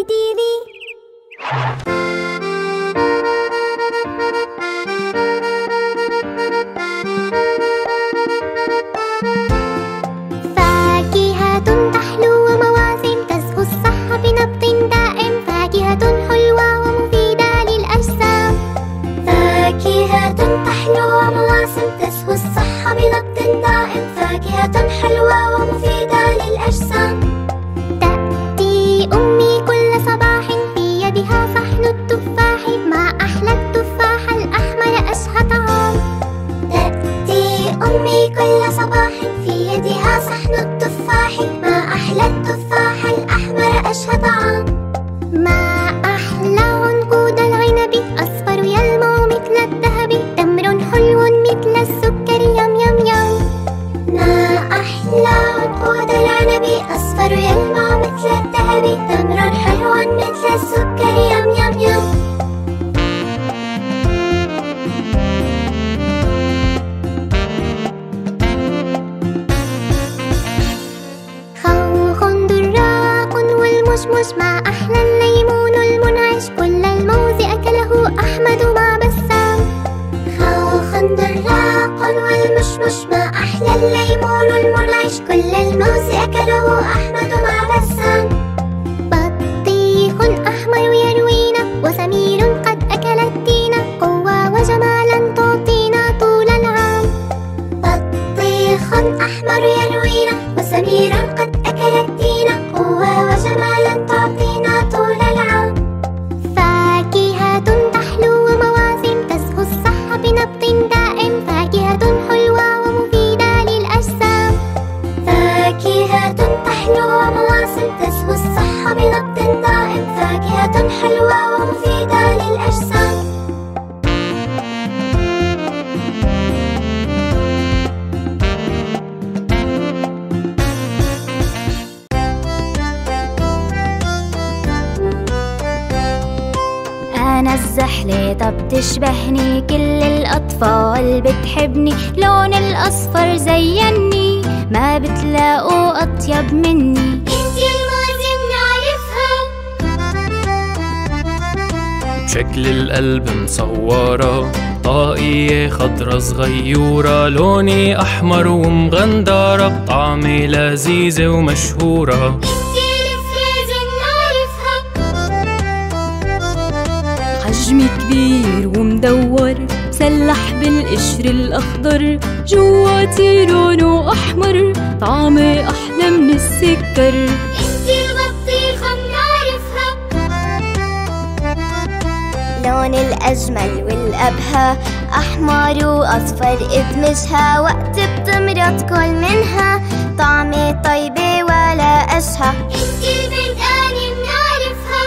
تي في. فاكهة تحلو ومواسم تزهو الصحة بنبض دائم. فاكهة حلوة ومفيدة للأجسام. فاكهة تحلو ومواسم تزهو الصحة بنبض دائم. فاكهة حلوة ومفيدة للأجسام. تأتي أمي كل صباح في يدها صحن التفاح. ما أحلى التفاح الأحمر أشهى طعام. تأتي أمي كل صباح في يدها صحن التفاح. ما أحلى التفاح الأحمر أشهى طعام. ما أحلى عنقود العنب أصفر يلمع مثل الذهب. تمر حلو مثل السكر يم يم يم. ما أحلى عنقود العنب أصفر يلمع مثل الذهب. تمر حلو مثل السكر يم يم يم. خوخ دراق والمشمش. ما أحلى الليمون المنعش. كل الموز أكله أحمد مع بسام. خوخ دراق والمشمش. ما أحلى الليمون المنعش. كل الموز أكله أحمد مع بسام. بطيخ أحمر يروينا وسمير قد أكل التين. قوة وجمالا تعطينا طول العام. بطيخ أحمر يروينا وسمير قد أكل التين. قوة وجمالا تعطينا طول العام. فاكهة تحلو ومواسم تزهو الصحة بنبض دائم. فاكهة حلوة ومفيدة للأجسام. فاكهة تحلو ومواسم تزهو الصحة بنبض دائم. فاكهة حلوة ومفيدة للأجسام. أنا الزحليطة بتشبهني. كل الأطفال بتحبني. لون الأصفر زيني. ما بتلاقوا أطيب مني. انتي الموزة بنعرفها. بشكل القلب مصورة. طاقية خضرة صغيورة. لوني أحمر ومغندرة. بطعمي لذيذة ومشهورة. انتي الفريزة بنعرفها. حجمي كبير ومدور. مسلح بالقشر الأخضر. جواتي لونه أحمر. طعمي أحلى من السكر. انتي البطيخة بنعرفها. لون الأجمل والأبهى. أحمر وأصفر ادمجها. وقت بتمرض كل منها. طعمي طيبة ولا أشهى. انتي البرتقانة بنعرفها.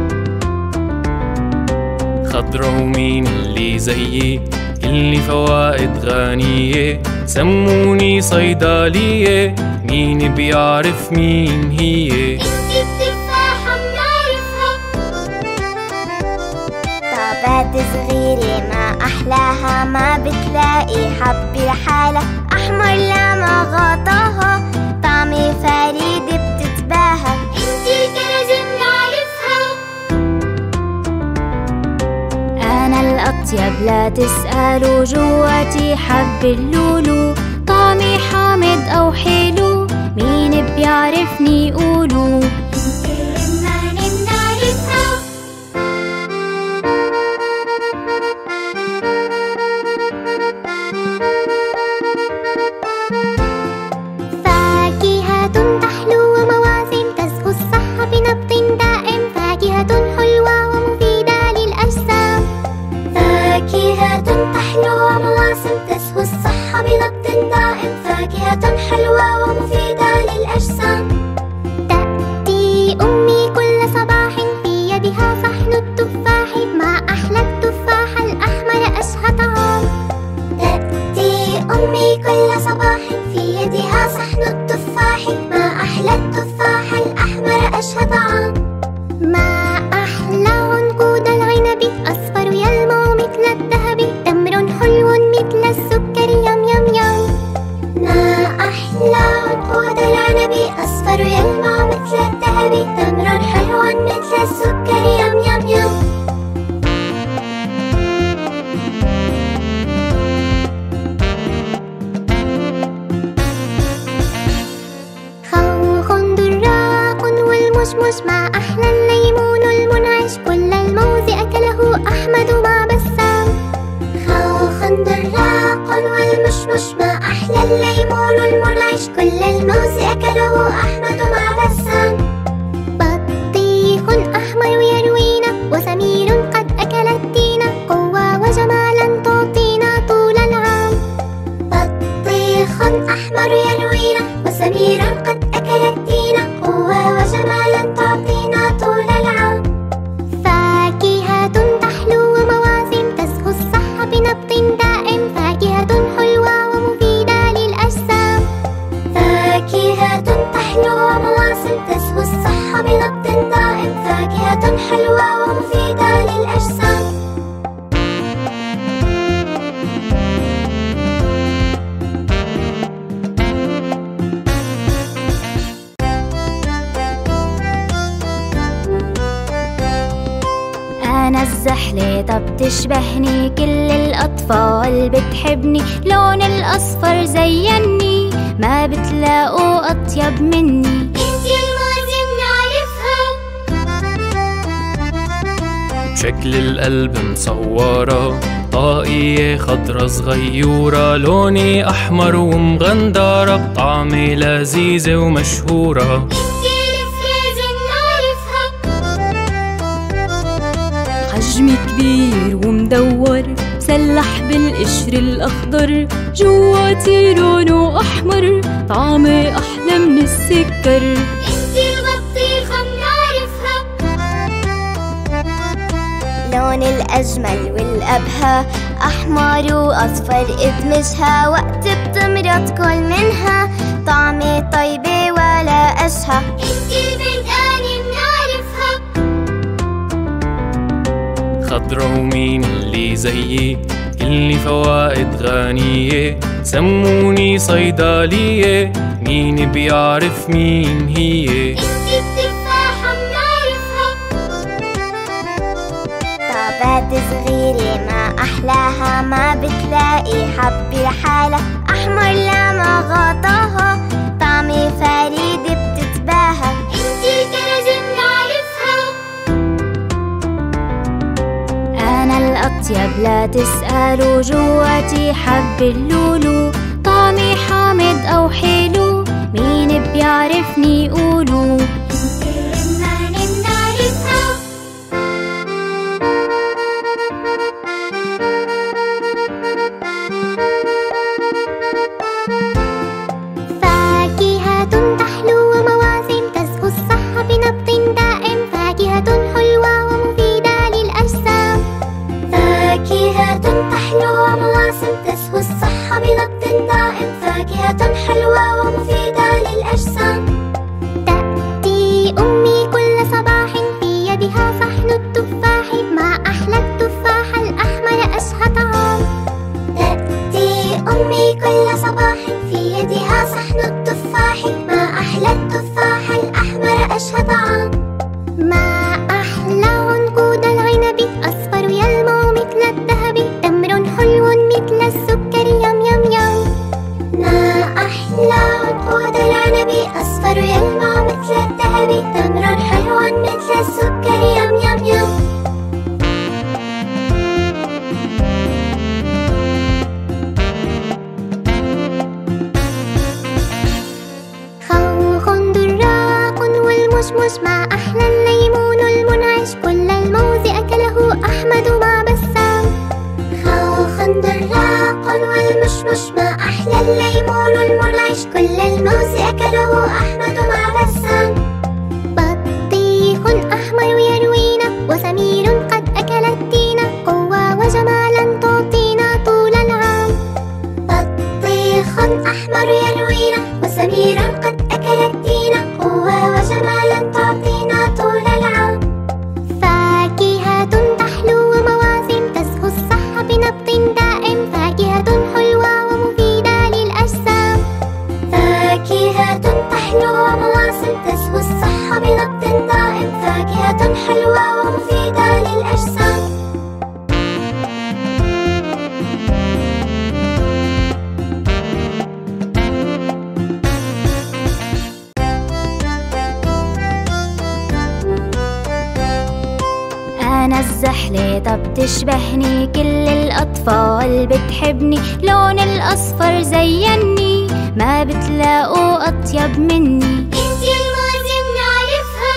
خضرة ومين اللي زيي. كلي فوائد غنية. سموني صيدلية. مين بيعرف مين هي. انتي التفاحة بنعرفها. طابات صغيرة ما أحلاها. ما بتلاقي حبة لحالها. أحمر لما غطاها. طعمي فريد بتتباهى. انتي الكرز بنعرفها. أنا الأطيب لا تسألوا. جواتي حب اللولو. طعمي حامض أو حلو. مين بيعرفني قولوا. انتي الرمان بنعرفها. فاكهة تحلو ومواسم تزهو الصحة بنبض دائم. فاكهة حلوة ومفيدة للأجسام. فاكهة تحلو ومواسم تزهو الصحة بنبض دائم. فاكهة حلوة ومفيدة للأجسام. تأتي أمي كل صباح في يدها صحن التفاح. ما أحلى التفاح الأحمر أشهى طعام. تأتي أمي كل صباح في يدها صحن التفاح. ما أحلى التفاح الأحمر أشهى طعام. ما أحلى عنقود العنب أصفر يلمع مثل الذهب. تمر حلو مثل السكر يم يم يم. ما أحلى عنقود العنب أصفر يلمع مثل الذهب. تمر حلو مثل السكر ومشمش مع أحلى الليمون المنعش، كل الموز أكله أحمد مع بسام. خوخ دراق والمشمش مع أحلى الليمون المنعش، كل الموز أكله أحمد مع بسام. بطيخ أحمر يروينا وسمير قد أكل التين، قوة وجمالا تعطينا طول العام. بطيخ أحمر يروينا وسمير قد أكل التين، قوة وجمالا تعطينا طول العام. فاكهة تحلو ومواسم تزهو الصحة بنبض دائم، فاكهة حلوة ومفيدة للأجسام. فاكهة تحلو ومواسم تزهو الصحة بنبض دائم، فاكهة حلوة ومفيدة للأجسام. أنا الزحليطة بتشبهني، كل الأطفال بتحبني، لون الأصفر زيني، ما بتلاقوا أطيب مني. انتي الموز بنعرفها، بشكل القلب مصورة، طاقية خضرة صغيورة، لوني أحمر ومغندرة، بطعمي لذيذة ومشهورة. انتي الفريز بنعرفها، حجمي كبير ومدور مسلح بالقشر الأخضر، جواتي لونه أحمر طعمي أحلى من السكر. انتي البطيخة بنعرفها، لون الأجمل والأبهى، أحمر وأصفر ادمجها، وقت بتمرض كل منها، طعمي طيبة ولا أشهى. انتي البرتقان بنعرفها، خضرة ومين اللي زيي، كل فوائد غنية، سموني صيدلية، مين بيعرف مين هي. انتي التفاحة بنعرفها، طابات صغيرة ما أحلاها، ما بتلاقي حبة لحالها، أحمر لما غطاها، طعمي فريد بتتباهى. انتي الكرز بنعرفها، أنا الأطيب لا تسألوا، جواتي حب اللولو، طعمي حامض أو حلو، مين بيعرفني قولوا. انتي الرمان بنعرفها، فاكهة تحلو ومواسم تزهو الصحة بنبض دائم، فاكهة حلوة ومفيدة للأجسام. فاكهة تحلو ومواسم تزهو الصحة بنبض دائم، فاكهة حلوة ومفيدة للأجسام. تأتي أمي كل صباح في يدها صحن التفاح، مع أحلى التفاح الأحمر أشهى طعام. تأتي أمي كل صباح في يدها صحن التفاح، مع أحلى التفاح الأحمر أشهى طعام. ما أحلى عنقود العنب، أصفر يلمع مثل الذهب، تمر حلو مثل السكر يم يم يم. ما أحلى عنقود العنب، أصفر يلمع مثل الذهب، تمر حلو مثل السكر يم يم يم. خوخ دراق والمشمش مع أحلى الليمون المنعش، كل الموز أكله أحمد مع بسام. خوخ دراق والمشمش مع أحلى الليمون المنعش، كل الموز أكله أحمد مع بسام. بطيخ أحمر يروينا وسمير قد أكل التين، قوة وجمالا تعطينا طول العام. بطيخ أحمر يروينا وسمير قد أكل التين، قوة وجمالا تعطينا طول العام. فاكهة تحلو ومواسم تزهو الصحة بنبض دائم، فاكهة حلوة ومفيدة للأجسام. فاكهة تحلو ومواسم أنا الزحلة طب تشبهني، كل الأطفال بتحبني، لون الأصفر زيني، ما بتلاقوا أطيب مني. انتي الماضي بنعرفها،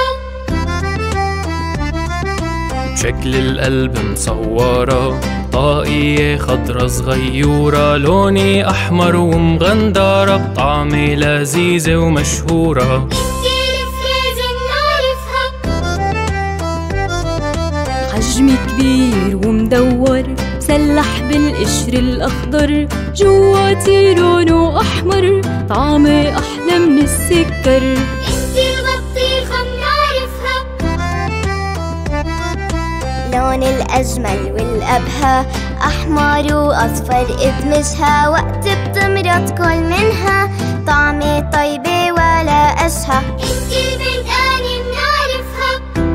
بشكل القلب مصورة، طاقية خضرة صغيورة، لوني أحمر ومغندرة، بطعمة لذيذة ومشهورة. انتي الفريزة بنعرفها، حجمي كبير ومدور، مسلح بالقشر الأخضر، جواتي لونه أحمر، طعمه أحلى من السكر. انتي البطيخة بنعرفها، لون الأجمل والأبهى، أحمر وأصفر ادمجها، وقت بتمرض كل منها، طعمة طيبة ولا أشهى. انتي البرتقاني بنعرفها،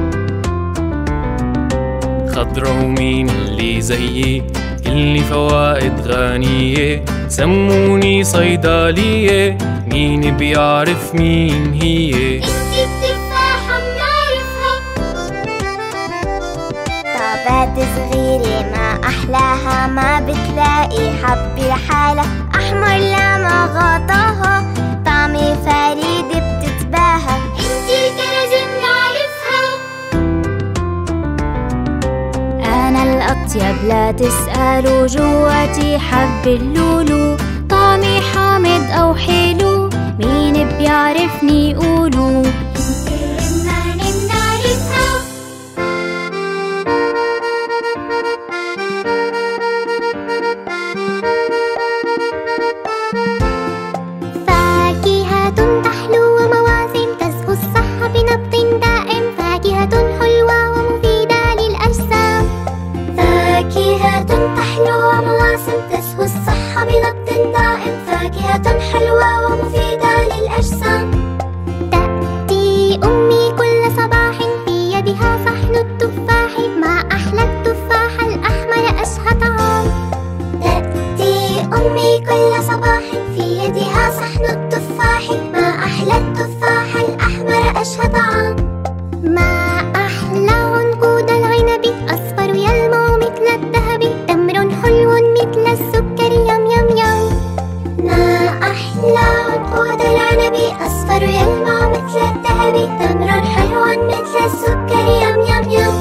خضرة ومين اللي زيي، كلني فوائد غنية، سموني صيدلية، مين بيعرف مين هي؟ انتي التفاحة بنعرفها، طابات صغيرة ما أحلاها، ما بتلاقي حبة لحالها، أحمر لما غطاها، طعمة فريدة بتتباهى. انتي الكرز بنعرفها، أنا الأطيب لا تسألوا، جواتي حب اللولو، طعمي حامض أو حلو، مين بيعرفني قولوا. انتي الرمان بنعرفها، فاكهة تحلو ومواسم، تزهو الصحة بنبض دائم، فاكهة حلوة ومفيدة للأجسام. فاكهة تحلو ومواسم، تزهو الصحة بنبض دائم، فاكهة حلوة ومفيدة للأجسام. تأتي أمي كل صباح، في يدها صحن التفاح، ما أحلى التفاح الأحمر أشهى طعام. تأتي أمي كل صباح، في يدها صحن التفاح، ما أحلى التفاح الأحمر أشهى طعام. ما أحلى عنقود العنب، أصفر يلمع مثل الذهب، تمر حلو مثل السكر يم يم يم. ما أحلى عنقود العنب، أصفر يلمع مثل الذهب، تمر حلو مثل السكر يم يم يم.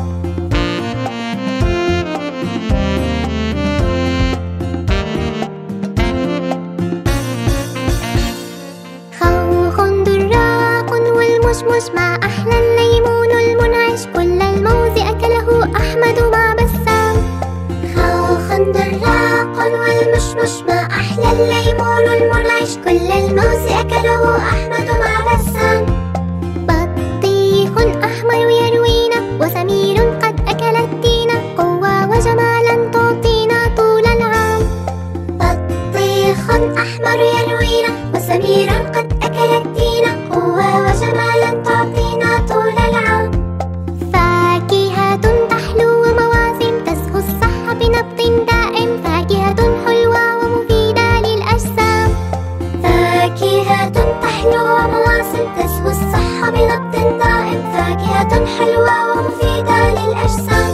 خوخ دراق والمشمش، ما أحلى الليمون المنعش، كل الموز أكله أحمد مع بسام. خوخ دراق والمشمش، ما أحلى الليمون المنعش، كل الموز أكله أحمد مع بسام. بطيخ أحمر يروينا، وسمير قد أكل التين، قوة وجمالا تعطينا طول العام. بطيخ أحمر يروينا، وسمير قد أكل التين، قوة وجمالا تعطينا طول العام. فاكهة تحلو ومواسم، تزهو الصحة بنبض دائم، فاكهة حلوة ومفيدة للأجسام. فاكهة تحلو ومواسم، تزهو الصحة بنبض دائم، فاكهة حلوة ومفيدة للأجسام.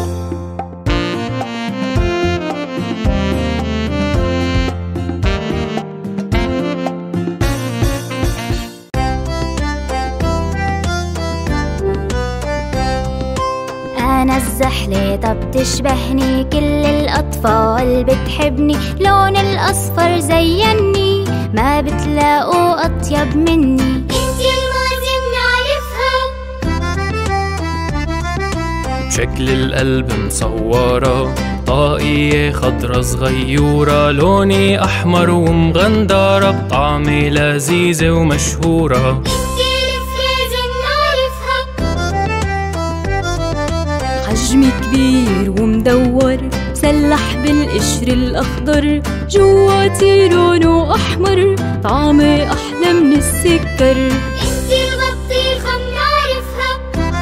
أنا الزحلة طب تشبهني، كل الأطفال بتحبني، لون الأصفر زيني، ما بتلاقوا أطيب مني. انتي الماضي بنعرفها، بشكل القلب مصورة، طاقية خضرة صغيورة، لوني أحمر ومغندرة، بطعمة لذيذة ومشهورة. انتي الفريزة بنعرفها، حجمي كبير ومدور، مسلح بالقشر الأخضر، جواتي لونه أحمر، طعمه أحلى من السكر. انتي البطيخة بنعرفها،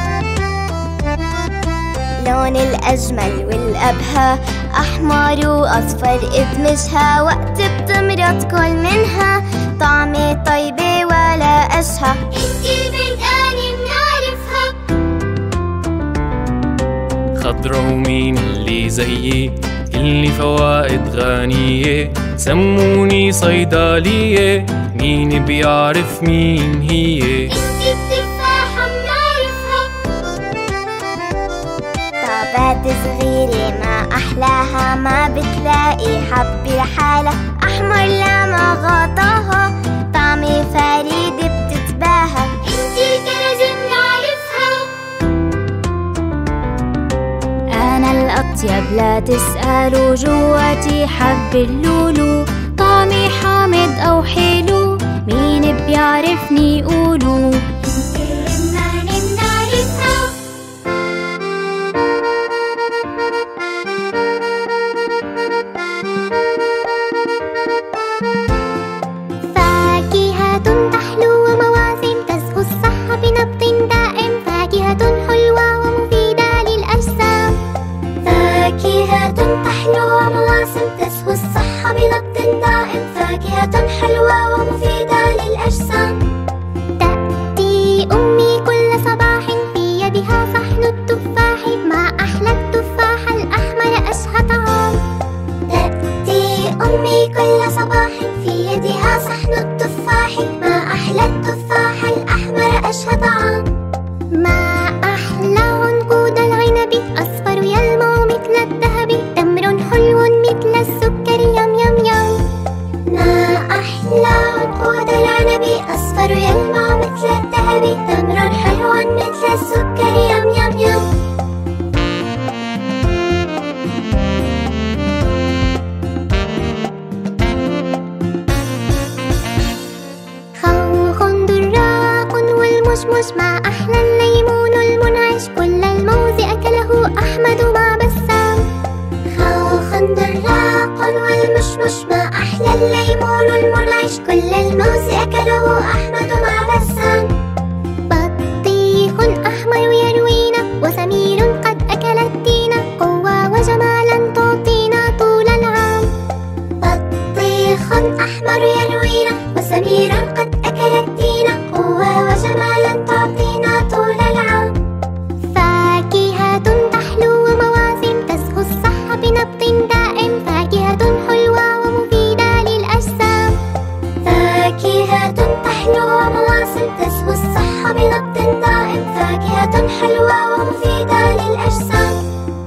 لون الأجمل والأبهى، أحمر وأصفر ادمجها، وقت بتمرض كل منها، طعمة طيبة ولا أشهى. انتي البرتقاني بنعرفها، خضرة ومين اللي زيي كلني فوائد غنية، سموني صيدلية مين بيعرف مين هي؟ انتي التفاحة بنعرفها. طابات صغيرة ما أحلاها، ما بتلاقي حبة لحالها، أحمر لا ما غطاها، طعمي فريد بتتباهى. انتي الكرز بنعرفها. أنا الأطيب لا تسألوا، جواتي حب اللولو، طعمي حامض أو حلو مين بيعرفني قولوا؟ انتي الرمان بنعرفها. فاكهة تحلو ومواسم تزهو الصحة بنبض دائم، فاكهة حلوة ومفيدة للأجسام. فاكهة تحلو ومواسم تزهو الصحة بنبض دائم، فاكهة حلوة ومفيدة للأجسام. تأتي أمي كل صباح في يدها صحن التفاح، ما أحلى التفاح الأحمر أشهى طعام. تأتي أمي كل صباح في يدها صحن التفاح، ما أحلى التفاح الأحمر أشهى طعام. ما أحلى عنقود العنب أصفر يلمع مثل الذهب، تمر حلو مثل السكر يم يم يم. ما أحلى عنقود العنب أصفر يلمع مثل الذهب، تمر حلو مثل السكر يم يم يم. خوخ دراق والمشمش، ما أحلى الليمون المنعش، كل الموز أكله أحمد مع بسام. خوخ دراق والمشمش، ما أحلى الليمون المنعش، كل الموز أكله أحمد مع بسام. بطيخ أحمر يروينا، وسمير قد أكل التين، قوة وجمالا تعطينا طول العام. بطيخ أحمر يروينا، وسمير قد أكل التين، قوة وجمالا تعطينا طول العام. فاكهة تحلو ومواسم تزهو الصحة بنبض دائم، فاكهة حلوة ومفيدة للأجسام. فاكهة تحلو ومواسم تزهو الصحة بنبض دائم، فاكهة حلوة ومفيدة للأجسام.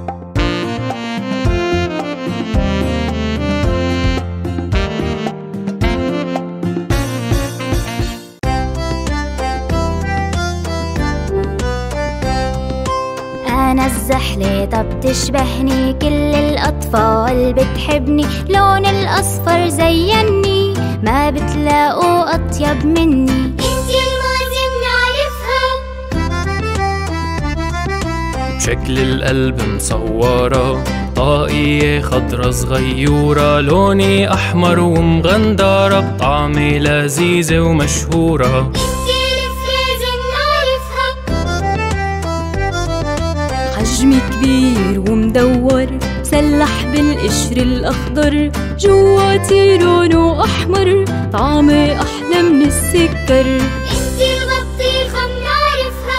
أنا الزحلة طب تشبهني، كل الأطفال بتحبني، لون الأصفر زيني، ما بتلاقوا أطيب مني. انتي الموز بنعرفها. بشكل القلب مصورة، طاقية خضرة صغيورة، لوني أحمر ومغندرة، بطعمي لذيذة ومشهورة. انتي الفريز بنعرفها. حجمي كبير ومدور، مسلح بالقشر الأخضر، جواتي لونه أحمر، طعمي أحلى من السكر. انتي البطيخة بنعرفها.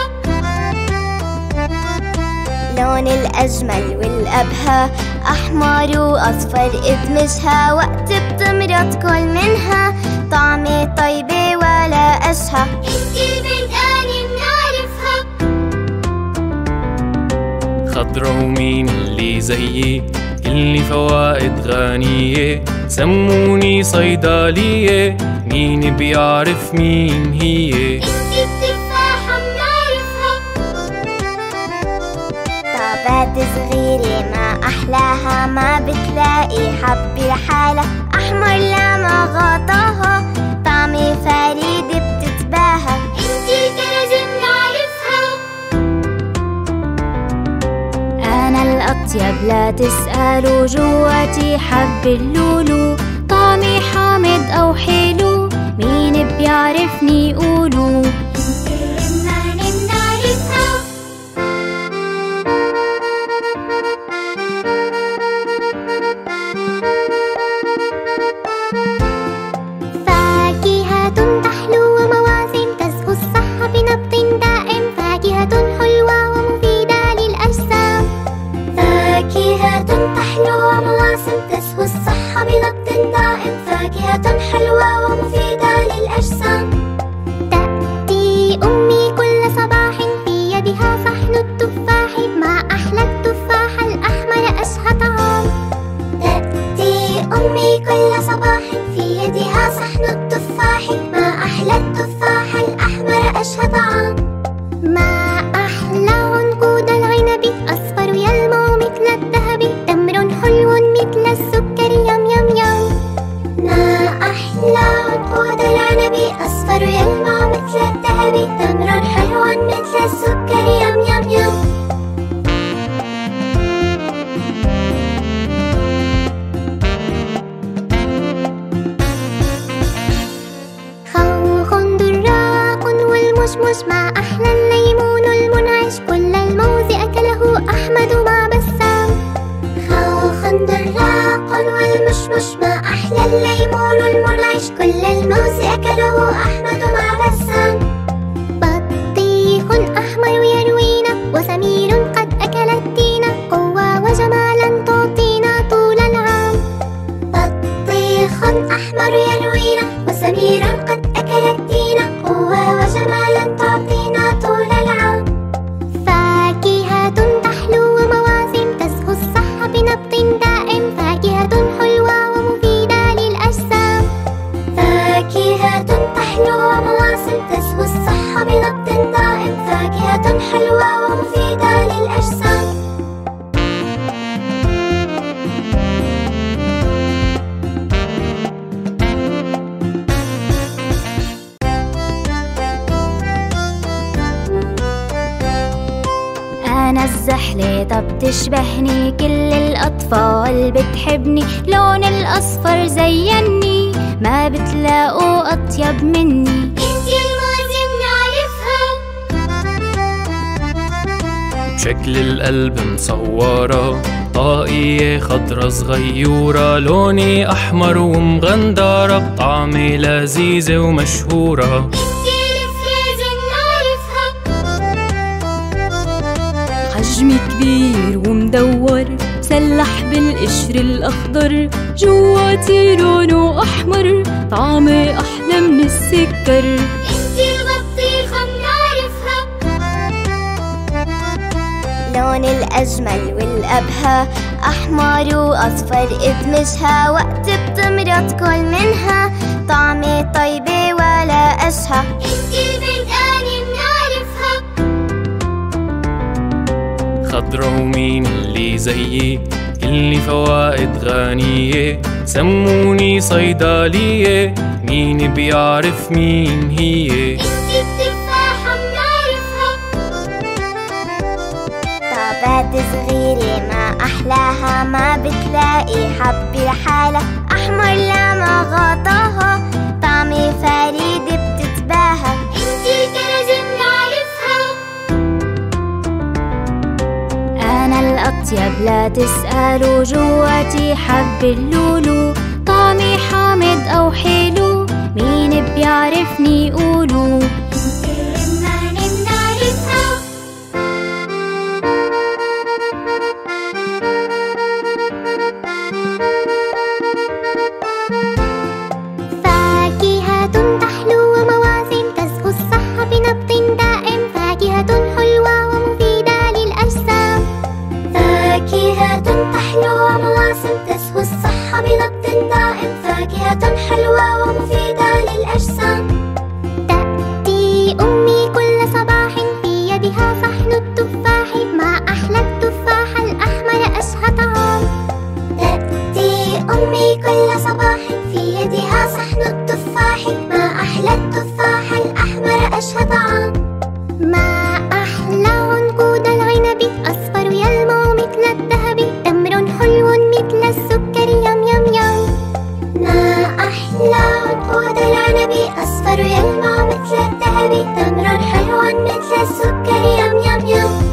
لون الأجمل والأبهى، أحمر وأصفر ادمجها، وقت بتمرض كل منها، طعمي طيبة ولا أشهى. انتي البردقان بنعرفها. خضرة ومين اللي زيي كلني فوائد غنية، سموني صيدلية مين بيعرف مين هي؟ انتي التفاحة بنعرفها. طابات صغيرة ما أحلاها، ما بتلاقي حبة لحالها، أحمر لا ما غطاها، طعمي فريد بتتباهى. انتي الكرز بنعرفها. أنا الأطيب لا تسألوا، جواتي حب اللولو، طعمي حامض أو حلو مين بيعرفني قولوا؟ انتي الرمان بنعرفها. فاكهة تحلو ومواسم تزهو الصحة بنبض دائم، فاكهة حلوة ومفيدة للأجسام. للأشهى طعام. ما أحلى عنقود العنب أصفر يلمع مثل الذهب، تمر حلو مثل السكر يم يم يم. ما أحلى عنقود العنب أصفر يلمع مثل الذهب، تمر حلو مثل السكر يم يم يم. خوخ دراق والمشمش، ما أحلى الليمون المنعش، كل الموز أكله أحمد مع بسام. خوخ دراق والمشمش، ما أحلى الليمون المنعش، كل الموز أكله أحمد مع بسام. بطيخ أحمر يروينا، وسمير قد أكل التين، قوة وجمالا تعطينا طول العام. بطيخ أحمر يروينا، وسمير قد أكل التين، قوة وجمالا تعطينا طول العام. فاكهة تحلو ومواسم، تزهو الصحة بنبض دائم، فاكهة حلوة ومفيدة للأجسام. فاكهة تحلو ومواسم، تزهو الصحة بنبض دائم، فاكهة حلوة ومفيدة للأجسام. أنا الزحليطة بتشبهني، كل الأطفال بتحبني، لون الأصفر زيني، ما بتلاقوا أطيب مني. انتي الموز بنعرفها، بشكل القلب مصورة، طاقية خضرة صغيورة، لوني أحمر ومغندرة، بطعمي لذيذة ومشهورة. انتي الفريز بنعرفها، حجمي كبير ومدور، مسلح بالقشر الأخضر، جواتي لونه أحمر، طعمي أحلى من السكر. انتي البطيخة بنعرفها، لون الأجمل والأبهى، أحمر وأصفر ادمجها، وقت بتمرض كل منها، طعمي طيبة ولا أشهى. انتي البرتقان بنعرفها، خضرة ومين اللي زيي، كل فوائد غنية، سموني صيدلية، مين بيعرف مين هي. انتي التفاحة بنعرفها، طابات صغيرة ما أحلاها، ما بتلاقي حبة لحالها، أحمر لما غطاها، طعمي فريد بتتباهى. انتي الكرز بنعرفها، أنا الأطيب لا تسألوا، جواتي حب اللولو، طعمي حامض أو حلو، مين بيعرفني قولوا. انتي الرمان بنعرفها، فاكهة تحلو ومواسم، تزهو الصحة بنبض دائم، فاكهة حلوة ومفيدة للأجسام. فاكهة تحلو ومواسم، تزهو الصحة بنبض دائم، فاكهة حلوة ومفيدة للأجسام. تأتي أمي كل صباح، في يدها صحن التفاح، ما أحلى التفاح الأحمر أشهى طعام. تأتي أمي كل صباح، في يدها صحن التفاح، ما أحلى التفاح الأحمر أشهى طعام. ما أحلى عنقود العنب أصفر يلمع مثل الذهب، تمر حلو مثل السكر يم يم يم. ما أحلى عنقود العنب أصفر يلمع مثل الذهب، تمر حلو مثل السكر يم يم يم.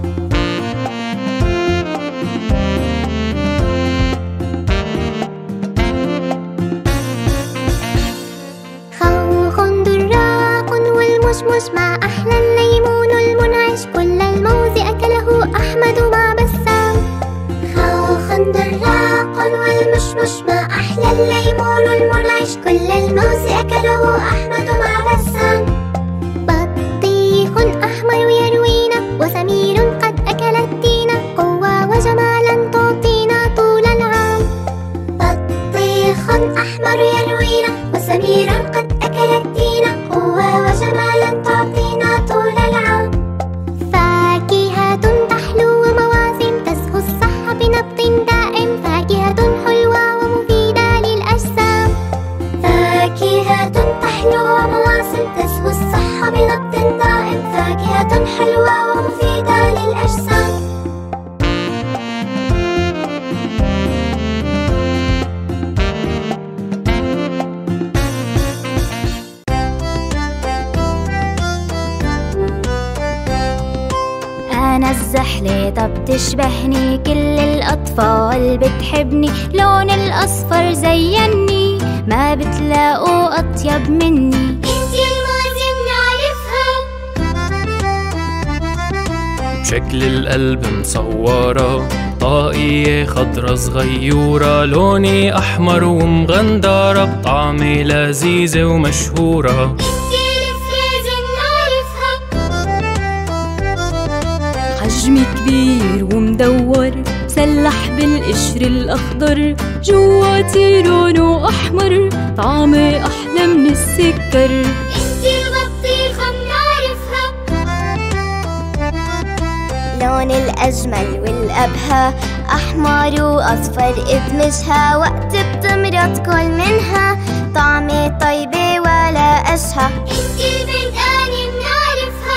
خوخ دراق والمشمش، ما أحلى الليمون المنعش، كل الموز أكله أحمد مع بسام. خوخ دراق والمشمش، ما أحلى الليمون المنعش، كل الموز أكله أحمد مع بسام. بطيخ أحمر يروينا، وسمير قد أكل التين، قوة وجمالا تعطينا طول العام. بطيخ أحمر يروينا، وسمير قد أكل التين، قوة وجمالا تعطينا حلوة ومفيدة للأجسام. أنا الزحليطة بتشبهني، كل الأطفال بتحبني، لون الأصفر زيني، ما بتلاقوا أطيب مني. انتي الموزة بنعرفها، بشكل القلب مصورة، طاقية خضرة صغيورة، لوني أحمر ومغندرة، بطعمي لذيذة ومشهورة. انتي الفريزة بنعرفها، حجمي كبير ومدور، مسلح بالقشر الأخضر، جواتي لونه أحمر، طعمي أحلى من السكر. انتي البطيخة بنعرفها، لون الأجمل والأبهى، أحمر وأصفر ادمجها، وقت بتمرض كل منها، طعمي طيبة ولا أشهى. انتي البرتقانة بنعرفها،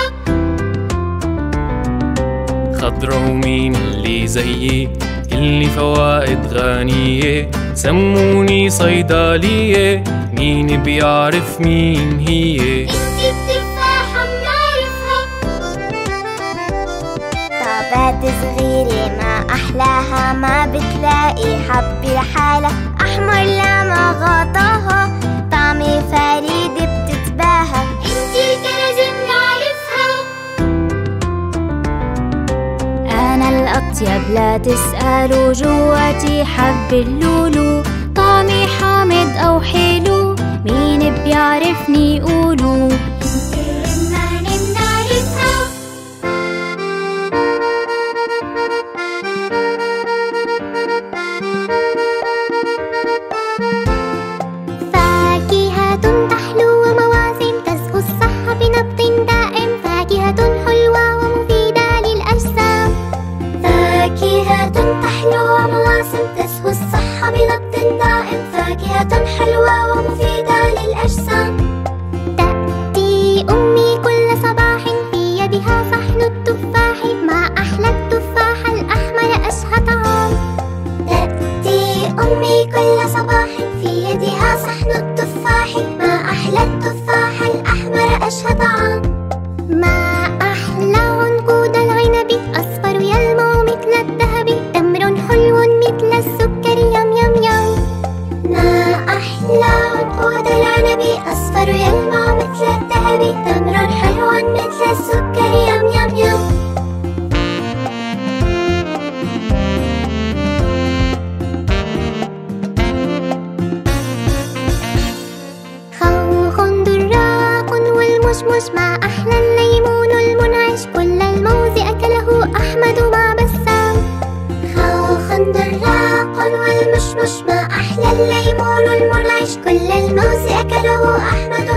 خضرة ومين اللي زيي، كلني فوائد غنية، سموني صيدلية، مين بيعرف مين هي؟ انتي التفاحة بنعرفها، طابات صغيرة ما أحلاها، ما بتلاقي حبة لحالها، أحمر لا ما غطاها، طعمي فريدة بتتباهى. انتي الكرز بنعرفها، أنا الأطيب لا تسألوا، جواتي حب اللولو، طعمي حامض أو حلو، مين بيعرفني قولوا. انتي الرمان بنعرفها، فاكهة تحلو ومواسم، تزهو الصحة بنبض دائم، فاكهة حلوة ومفيدة للأجسام. فاكهة تحلو ومواسم، تزهو الصحة بنبض دائم، فاكهة حلوة ومفيدة للأجسام. تأتي أمي كل صباح، في يدها صحن التفاح، ما أحلى التفاح الأحمر أشهى طعام. تأتي أمي كل صباح، في يدها صحن التفاح، ما أحلى التفاح الأحمر أشهى طعام. ما أحلى عنقود العنب، أصفر يلمع مثل الذهب، تمر حلو مثل السكر، يم يم يم. ما أحلى عنقود العنب، أصفر يلمع مثل الذهب، تمر حلو مثل السكر، يم يم يم. خوخ دراق والمشمش، ما أحلى الليمون المنعش، كل الموز أكله أحمد مع بسام. خوخ دراق والمشمش، ما أحلى الليمون المنعش، كل الموز أكله أحمد